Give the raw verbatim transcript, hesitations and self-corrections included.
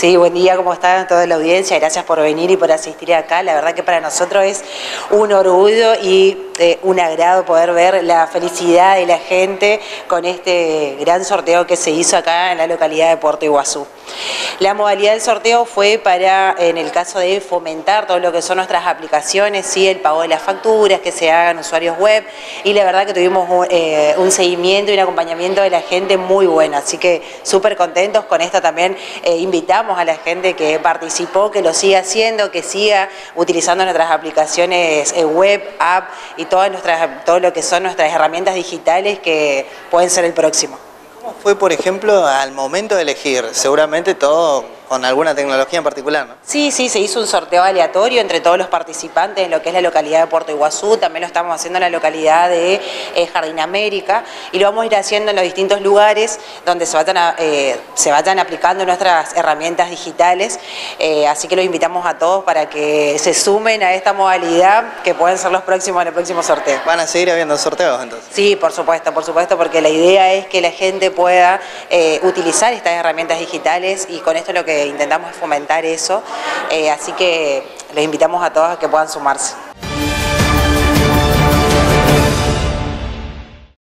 Sí, buen día, ¿cómo está toda la audiencia? Gracias por venir y por asistir acá. La verdad que para nosotros es un orgullo y eh, un agrado poder ver la felicidad de la gente con este gran sorteo que se hizo acá en la localidad de Puerto Iguazú. La modalidad del sorteo fue para, en el caso de fomentar todo lo que son nuestras aplicaciones, ¿sí? El pago de las facturas, que se hagan usuarios web, y la verdad que tuvimos eh, un seguimiento y un acompañamiento de la gente muy bueno, así que súper contentos con esto también. Eh, invitamos a la gente que participó, que lo siga haciendo, que siga utilizando nuestras aplicaciones eh, web, app y todas nuestras, todo lo que son nuestras herramientas digitales que pueden ser el próximo. ¿Cómo fue, por ejemplo, al momento de elegir? Seguramente todo con alguna tecnología en particular, ¿no? Sí, sí, se hizo un sorteo aleatorio entre todos los participantes en lo que es la localidad de Puerto Iguazú, también lo estamos haciendo en la localidad de eh, Jardín América, y lo vamos a ir haciendo en los distintos lugares donde se vayan, a, eh, se vayan aplicando nuestras herramientas digitales, eh, así que los invitamos a todos para que se sumen a esta modalidad, que pueden ser los próximos en el próximo sorteo. ¿Van a seguir habiendo sorteos entonces? Sí, por supuesto, por supuesto, porque la idea es que la gente pueda eh, utilizar estas herramientas digitales, y con esto lo que intentamos es fomentar eso, eh, así que les invitamos a todos a que puedan sumarse.